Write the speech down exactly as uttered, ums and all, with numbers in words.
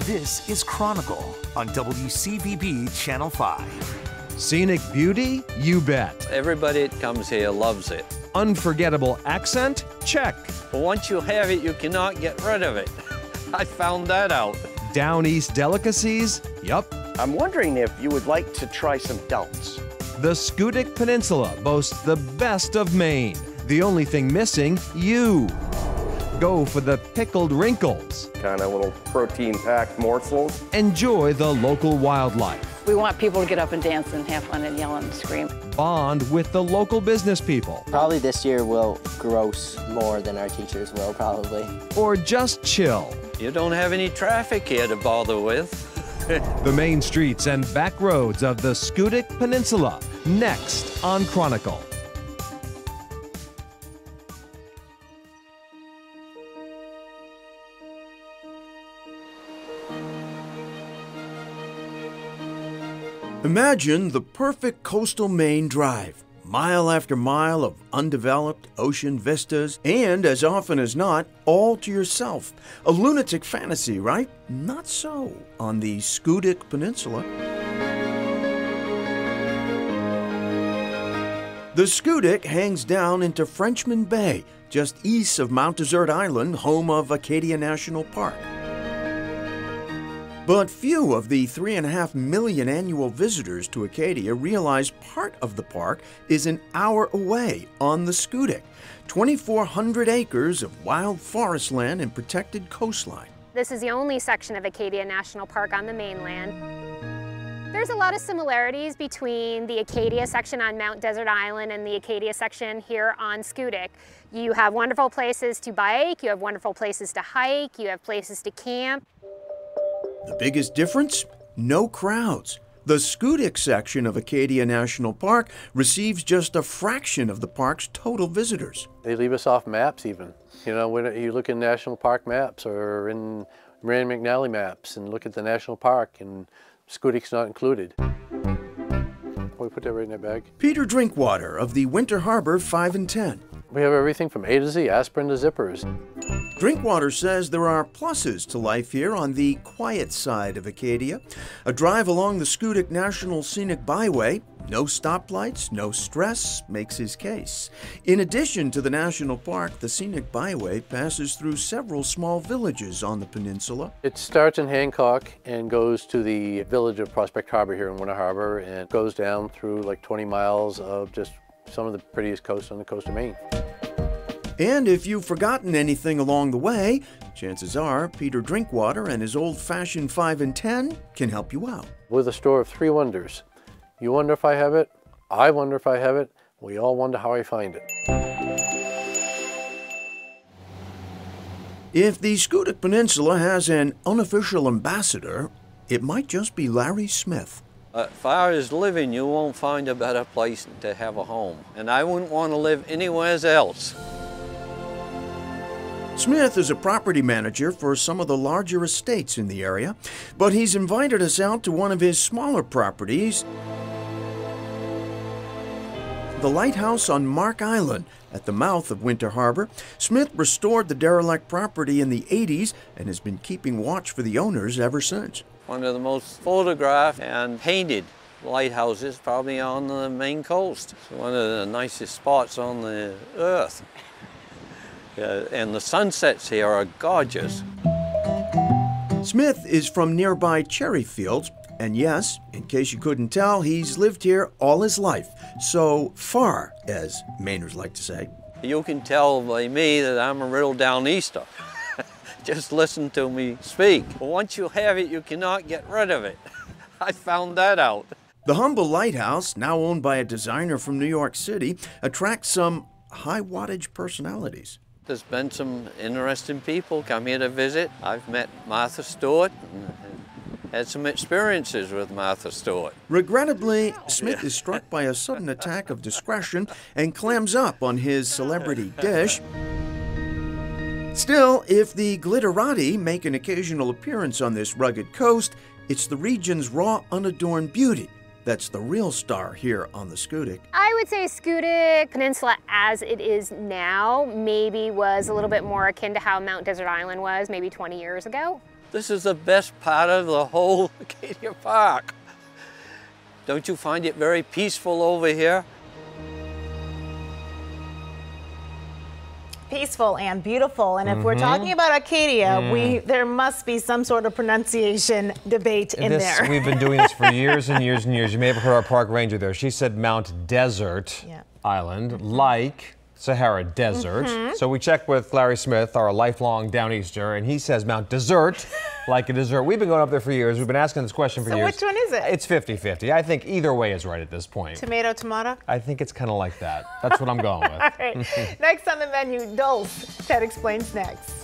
This is Chronicle on W C V B Channel five. Scenic beauty? You bet. Everybody that comes here loves it. Unforgettable accent? Check. But once you have it, you cannot get rid of it. I found that out. Down East delicacies? Yup. I'm wondering if you would like to try some delts. The Schoodic Peninsula boasts the best of Maine. The only thing missing, you. Go for the pickled wrinkles. Kind of little protein-packed morsels. Enjoy the local wildlife. We want people to get up and dance and have fun and yell and scream. Bond with the local business people. Probably this year we'll gross more than our teachers will, probably. Or just chill. You don't have any traffic here to bother with. The main streets and back roads of the Schoodic Peninsula, next on Chronicle. Imagine the perfect coastal Maine drive, mile after mile of undeveloped ocean vistas, and as often as not, all to yourself. A lunatic fantasy, right? Not so on the Schoodic Peninsula. The Schoodic hangs down into Frenchman Bay, just east of Mount Desert Island, home of Acadia National Park. But few of the three and a half million annual visitors to Acadia realize part of the park is an hour away on the Schoodic, twenty-four hundred acres of wild forest land and protected coastline. This is the only section of Acadia National Park on the mainland. There's a lot of similarities between the Acadia section on Mount Desert Island and the Acadia section here on Schoodic. You have wonderful places to bike, you have wonderful places to hike, you have places to camp. The biggest difference? No crowds. The Schoodic section of Acadia National Park receives just a fraction of the park's total visitors. They leave us off maps even. You know, when you look in national park maps or in Rand McNally maps and look at the national park, and Schoodic's not included. We put that right in that bag. Peter Drinkwater of the Winter Harbor five and ten. We have everything from A to Z, aspirin to zippers. Drinkwater says there are pluses to life here on the quiet side of Acadia. A drive along the Schoodic National Scenic Byway, no stoplights, no stress, makes his case. In addition to the national park, the Scenic Byway passes through several small villages on the peninsula. It starts in Hancock and goes to the village of Prospect Harbor here in Winter Harbor, and goes down through like twenty miles of just some of the prettiest coasts on the coast of Maine. And if you've forgotten anything along the way, chances are Peter Drinkwater and his old-fashioned five and ten can help you out. With a store of three wonders. You wonder if I have it, I wonder if I have it, we all wonder how I find it. If the Schoodic Peninsula has an unofficial ambassador, it might just be Larry Smith. As far as living, you won't find a better place to have a home. And I wouldn't want to live anywhere else. Smith is a property manager for some of the larger estates in the area, but he's invited us out to one of his smaller properties, the lighthouse on Mark Island at the mouth of Winter Harbor. Smith restored the derelict property in the eighties and has been keeping watch for the owners ever since. One of the most photographed and painted lighthouses probably on the Maine coast. It's one of the nicest spots on the earth. Uh, and the sunsets here are gorgeous. Smith is from nearby cherry fields, and yes, in case you couldn't tell, he's lived here all his life. So far, as Mainers like to say. You can tell by me that I'm a real down-easter. Just listen to me speak. But once you have it, you cannot get rid of it. I found that out. The humble lighthouse, now owned by a designer from New York City, attracts some high-wattage personalities. There's been some interesting people come here to visit. I've met Martha Stewart and had some experiences with Martha Stewart. Regrettably, Smith is struck by a sudden attack of discretion and clams up on his celebrity dish. Still, if the glitterati make an occasional appearance on this rugged coast, it's the region's raw, unadorned beauty that's the real star here on the Schoodic. I would say Schoodic Peninsula as it is now maybe was a little bit more akin to how Mount Desert Island was maybe twenty years ago. This is the best part of the whole Acadia Park. Don't you find it very peaceful over here? Peaceful and beautiful, and if Mm-hmm. we're talking about Acadia, mm. we there must be some sort of pronunciation debate in this, there. We've been doing this for years and years and years. You may have heard our park ranger there. She said Mount Desert yeah. Island, mm-hmm. like Sahara Desert. Mm-hmm. So we checked with Larry Smith, our lifelong Downeaster, and he says Mount Desert, like a dessert. We've been going up there for years. We've been asking this question for so years. which one is it? It's fifty fifty. I think either way is right at this point. Tomato, tomato? I think it's kind of like that. That's what I'm going with. All right. Next on the menu, dulse. Ted explains next.